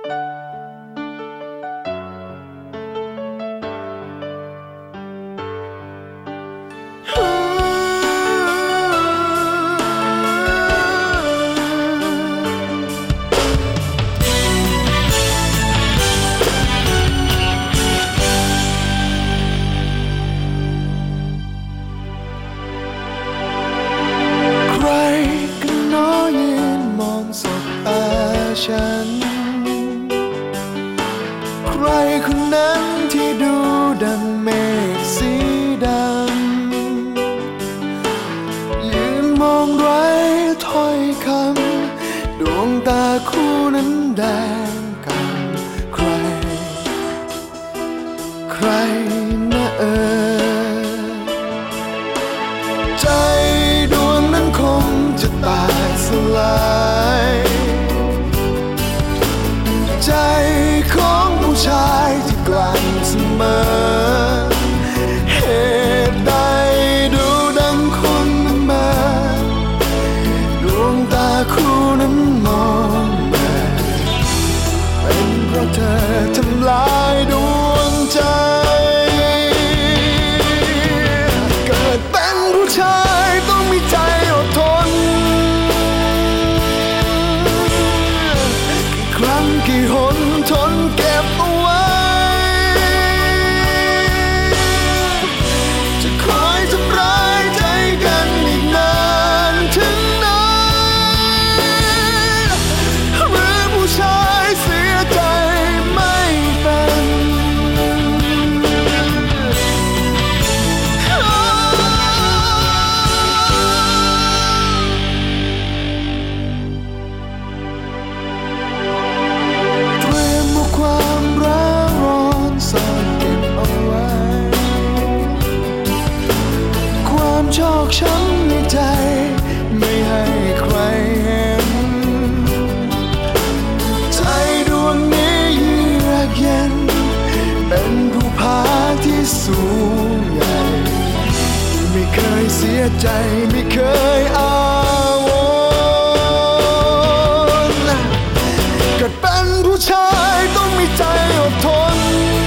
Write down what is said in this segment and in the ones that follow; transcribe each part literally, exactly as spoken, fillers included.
ฉันใครคนนั้นที่ดูดังเมฆสีดำยืนมองไร้ถ้อยคำดวงตาคู่นั้นแดงกำใครใครนะเออใจดวงนั้นคงจะแตกสลายใจของผู้ชายที่กลั่นเสมอเหตุใดดูดังคนละเมอดวงตาคู่นั้นมองมาเป็นเพราะเธอทำลายดวงใจเกิดเป็นผู้ชายต้องมีใจอดทนกี่ครั้งกี่หนทนเก็บเอาไว้จะคอยทำร้ายใจกันอีกนานถึงไหนหรือผู้ชายเสียใจไม่เป็นความร้าวร้อนซ่อนเก็บเอาไว้ความชอกช้ำในใจไม่ให้ใครเห็นใจดวงนี้เยือกเย็นเป็นภูผาที่สูงใหญ่ไม่เคยเสียใจไม่เคยอาวรณ์เกิดเป็นผู้ชายต้องมีใจอดทน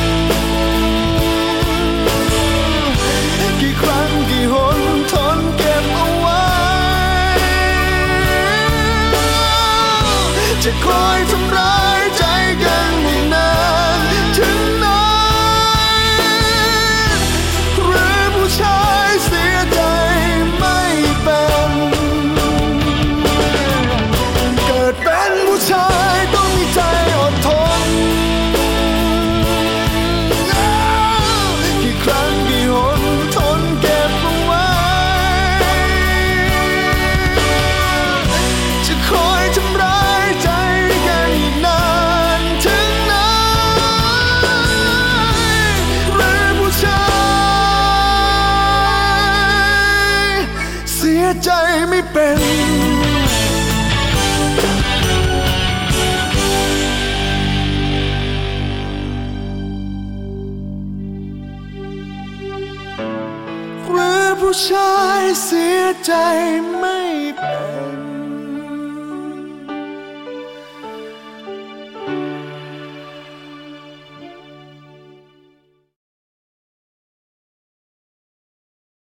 กี่ครั้งกี่หนทนเก็บเอาไว้จะคอยทำร้ายใจกันให้นานถึงไหนหรือผู้ชายเสียใจไม่เป็นเกิดเป็นผู้ชายต้องมีใจอดทนกี่ครั้งกี่หนทนเก็บเอาไว้จะคอยทำร้ายใจกันอีกนานถึงไหนหรือผู้ชายเสียใจไม่เป็นหรือผู้ชายเสียใจ